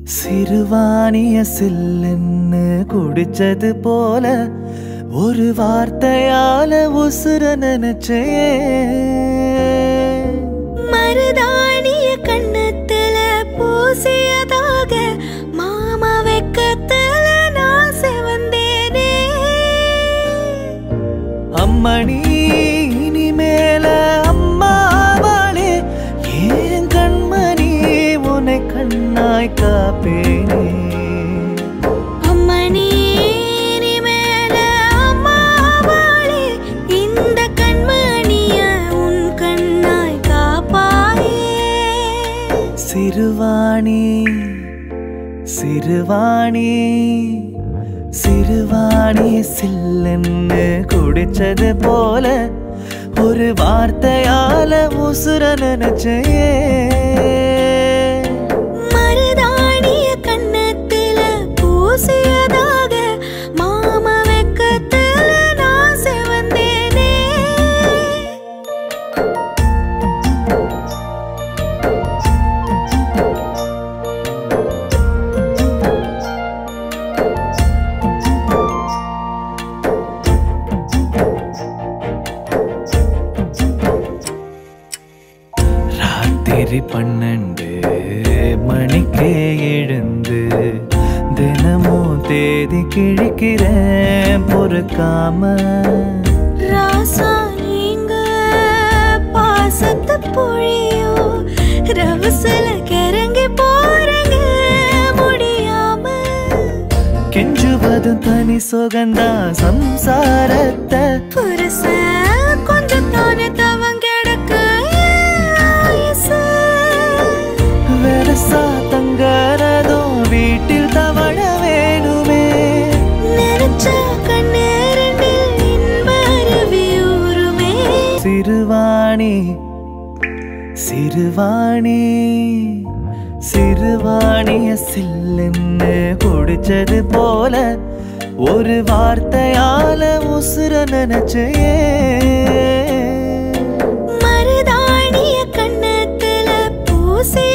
சிறுவாணிய சில்லுன்னு குடிச்சது போல ஒரு வார்த்தையால உசுர நினைச்சே மருதாணிய கண்ணத்துல பூசியதாக மாமா வெக்கத்துல நான் செவந்தேனே அம்மணி இனிமேல அம்மாவாளே ஏன் கண்மணி உன்னை கண்ணாய் காப்பேனே அம்மணி இனிமேல அம்மாவாளே இந்த கண்மணிய உன் கண்ணாய் காப்பாயே சிறுவாணி சிறுவாணி சிறுவாணி சில்லுன்னு குடிச்சது போல ஒரு வார்த்தையால உசுர நினைச்சே மருதாணிய கண்ணத்துல பூசியதாக மாமா வெக்கத்துல நான் செவந்தேனே ராத்திரி 12 மணிக்கே எழுந்து தினமும் தேதி கிழிக்கிறேன் பொறுக்காம ராசா நீங்க பாசத்து பொழியோ ரவசல கிறங்கி போறங்க முடியாம கெஞ்சுவதும் தனி சுகந்தா சம்சாரத்தை புருஷ கொஞ்சம் தானே தவங்கெடுக்க வெரசா தங்கறதும் வீட்டில் தவழ வேணுமே நினைச்ச கண்ணேரண்டில் இன்பருவியூருமே சிறுவாணி சிறுவாணி சிறுவாணிய சில்லுன்னு குடிச்சது போல ஒரு வார்த்தையால உசுர நினைச்சே மருதாணிய கண்ணத்துல பூசி